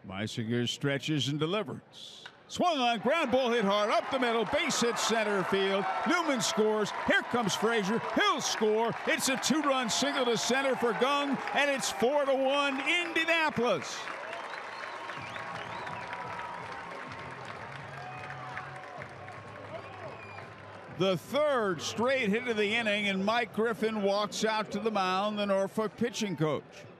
Meisinger stretches and delivers. Swung on, ground ball hit hard, up the middle, base hit center field. Newman scores. Here comes Frazier. He'll score. It's a 2-run single to center for Gung, and it's 4-1 Indianapolis. The third straight hit of the inning, and Mike Griffin walks out to the mound, the Norfolk pitching coach.